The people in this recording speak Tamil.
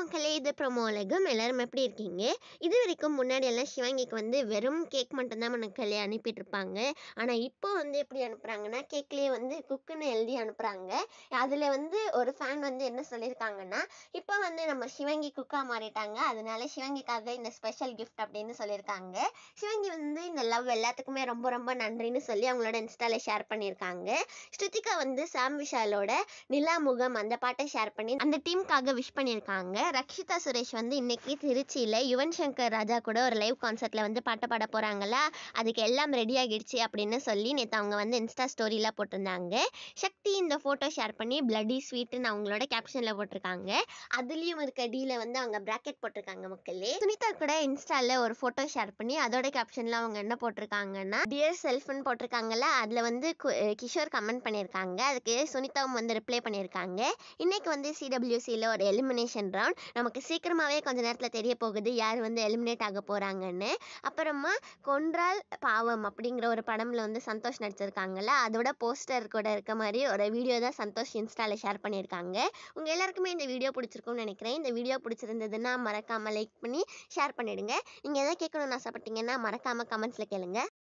மக்களே, இது ப்ரோமோ உலகம். எல்லாரும் எப்படி இருக்கீங்க? இதுவரைக்கும் முன்னாடி எல்லாம் சிவாங்கிக்கு வந்து வெறும் கேக் மட்டும் தான் மக்களே அனுப்பிட்டு இருப்பாங்க. ஆனா இப்போ வந்து எப்படி அனுப்புறாங்கன்னா, கேக்லயே வந்து குக்குன்னு எழுதி அனுப்புறாங்க. அதுல வந்து ஒரு ஃபேன் வந்து என்ன சொல்லியிருக்காங்கன்னா, இப்போ வந்து நம்ம சிவாங்கி குக்கா மாறிட்டாங்க. அதனால சிவாங்கிக்காக இந்த ஸ்பெஷல் கிஃப்ட் அப்படின்னு சொல்லியிருக்காங்க. சிவாங்கி வந்து இந்த லவ் எல்லாத்துக்குமே ரொம்ப ரொம்ப நன்றின்னு சொல்லி அவங்களோட இன்ஸ்டால ஷேர் பண்ணியிருக்காங்க. ஸ்ருதிகா வந்து சாம் விஷாலோட நிலா முகம் அந்த பாட்டை ஷேர் பண்ணி அந்த டீமுக்காக விஷ் பண்ணியிருக்காங்க. ரக்ஷிதா சுரேஷ் வந்து இன்னைக்கு திருச்சியில் யுவன் சங்கர் ராஜா கூட ஒரு லைவ் கான்சர்ட்டில் வந்து பாட்டு பாட போகிறாங்களா, அதுக்கு எல்லாம் ரெடி ஆகிடுச்சு அப்படின்னு சொல்லி நேற்று அவங்க வந்து இன்ஸ்டா ஸ்டோரியில் போட்டிருந்தாங்க. சக்தி இந்த ஃபோட்டோ ஷேர் பண்ணி பிளட்டி ஸ்வீட்டுன்னு அவங்களோட கேப்ஷனில் போட்டிருக்காங்க. அதுலேயும் இருக்க டீல வந்து அவங்க பிராக்கெட் போட்டிருக்காங்க மக்களே. சுனிதா கூட இன்ஸ்டால ஒரு ஃபோட்டோ ஷேர் பண்ணி அதோட கேப்ஷனில் அவங்க என்ன போட்டிருக்காங்கன்னா, டியர் செல்ஃப்னு போட்டிருக்காங்கல்ல, அதில் வந்து கிஷோர் கமெண்ட் பண்ணியிருக்காங்க. அதுக்கு சுனிதாவும் வந்து ரிப்ளை பண்ணியிருக்காங்க. இன்னைக்கு வந்து சிடபிள்யூசியில் ஒரு எலிமினேஷன் ரவுண்ட் நமக்கு சீக்கிரமாகவே கொஞ்ச நேரத்தில் தெரிய போகுது யார் வந்து எலிமினேட் ஆக போகிறாங்கன்னு. அப்புறமா கொன்றால் பாவம் அப்படிங்கிற ஒரு படம்ல வந்து சந்தோஷ் நடிச்சிருக்காங்கல்ல, அதோட போஸ்டர் கூட இருக்க மாதிரி ஒரு வீடியோ தான் சந்தோஷ் இன்ஸ்டால ஷேர் பண்ணியிருக்காங்க. உங்கள் எல்லாருக்குமே இந்த வீடியோ பிடிச்சிருக்கும்னு நினைக்கிறேன். இந்த வீடியோ பிடிச்சிருந்ததுன்னா மறக்காமல் லைக் பண்ணி ஷேர் பண்ணிடுங்க. நீங்கள் எதாவது கேட்கணும்னு ஆசைப்பட்டீங்கன்னா மறக்காமல் கமெண்ட்ஸில் கேளுங்க.